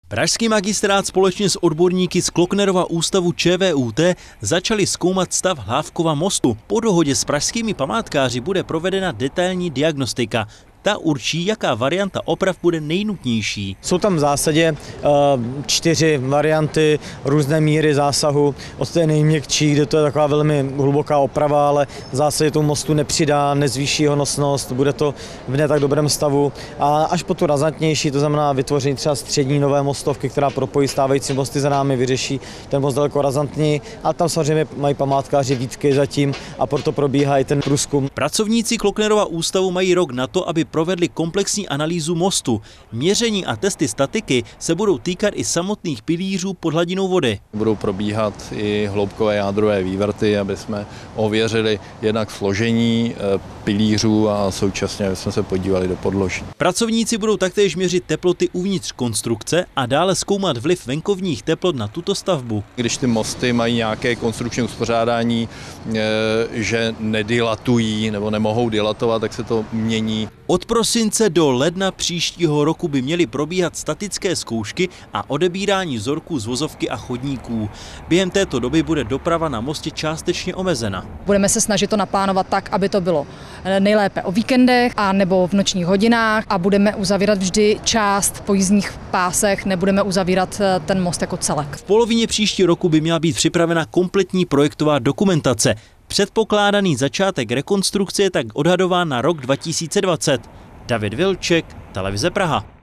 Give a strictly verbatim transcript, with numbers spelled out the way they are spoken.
Pražský magistrát společně s odborníky z Klocknerova ústavu ČVUT začali zkoumat stav Hlávkova mostu. Po dohodě s pražskými památkáři bude provedena detailní diagnostika. Ta určí, jaká varianta oprav bude nejnutnější. Jsou tam v zásadě čtyři varianty, různé míry zásahu. Od té nejměkčí, kde to je taková velmi hluboká oprava, ale v zásadě tomu mostu nepřidá, nezvýší jeho nosnost, bude to v ne tak dobrém stavu. A až po tu razantnější, to znamená vytvoření třeba střední nové mostovky, která propojí stávající mosty za námi, vyřeší ten most daleko razantněji. A tam samozřejmě mají památkáři výtky zatím a proto probíhá i ten průzkum. Pracovníci Klocknerova ústavu mají rok na to, aby provedli komplexní analýzu mostu. Měření a testy statiky se budou týkat i samotných pilířů pod hladinou vody. Budou probíhat i hloubkové jádrové vývrty, aby jsme ověřili jednak složení pilířů a současně jsme se podívali do podloží. Pracovníci budou taktéž měřit teploty uvnitř konstrukce a dále zkoumat vliv venkovních teplot na tuto stavbu. Když ty mosty mají nějaké konstrukční uspořádání, že nedilatují nebo nemohou dilatovat, tak se to mění. Od prosince do ledna příštího roku by měly probíhat statické zkoušky a odebírání vzorků z vozovky a chodníků. Během této doby bude doprava na mostě částečně omezena. Budeme se snažit to naplánovat tak, aby to bylo nejlépe o víkendech a nebo v nočních hodinách a budeme uzavírat vždy část po jízdních pásech, nebudeme uzavírat ten most jako celek. V polovině příštího roku by měla být připravena kompletní projektová dokumentace. Předpokládaný začátek rekonstrukce je tak odhadován na rok dva tisíce dvacet. David Vilček, Televize Praha.